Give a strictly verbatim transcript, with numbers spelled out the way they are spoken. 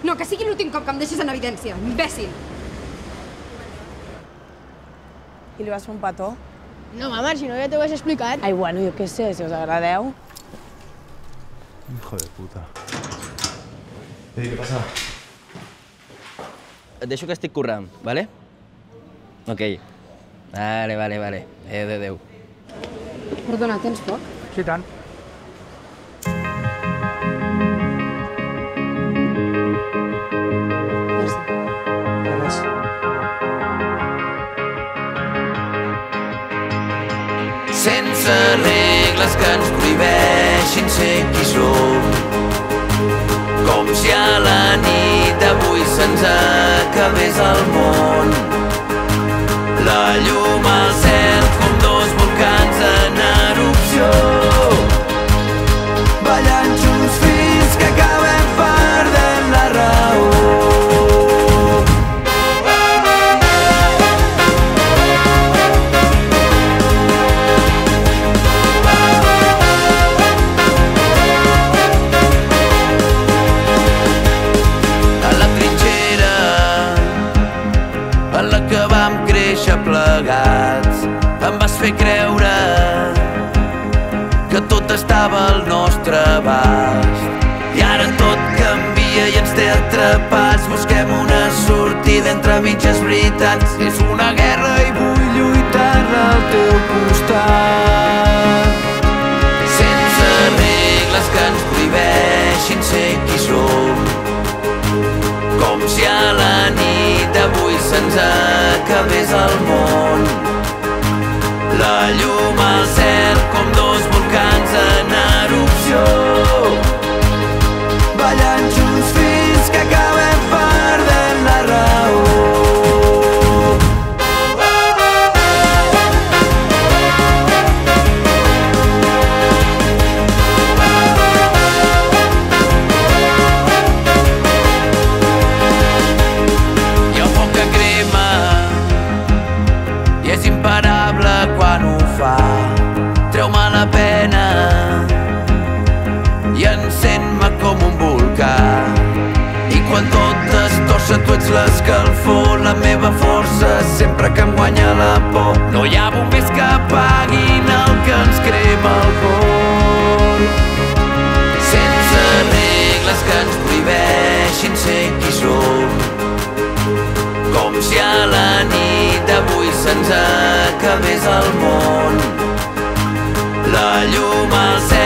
No, que sigui l'últim cop que em deixes en evidència, imbècil. I li vas fer un petó? No, mama, si no ja t'ho has explicat. Ai, bueno, jo què sé, si us agradeu. Hijo de puta. Ei, què passa? Et deixo que estic corrent, vale? Ok. Vale, vale, vale. Adéu, adéu. Perdona, tens foc? Sí, tant. Merci. Sense regles que ens prohibeixin ser qui som, com si a la nit d'avui se'ns acabés el món. La llum al cel com dos volcans en erupció, ballant junts fins que acabem perdent la raó. Plegats, em vas fer creure que tot estava al nostre abast. I ara tot canvia i ens té atrapats. Busquem una sortida entre mitges veritats. És una guerra i vull lluitar al teu costat. Sense regles que ens prohibeixin ser qui som, com si a la nit d'avui se'ns acabés el món. La llum al cel com dos volcans en erupció, ballant junts fins que acabem perdent la raó. Treu-me la pena i encén-me com un volcà. I quan tot es torça tu ets l'escalfor, la meva força sempre que em guanya la por. No hi ha bombers que apaguin el que ens crema el cor. Sense regles que ens prohibeixin ser qui som, com si a la nit d'avui se'ns acabés el món. La llum al cel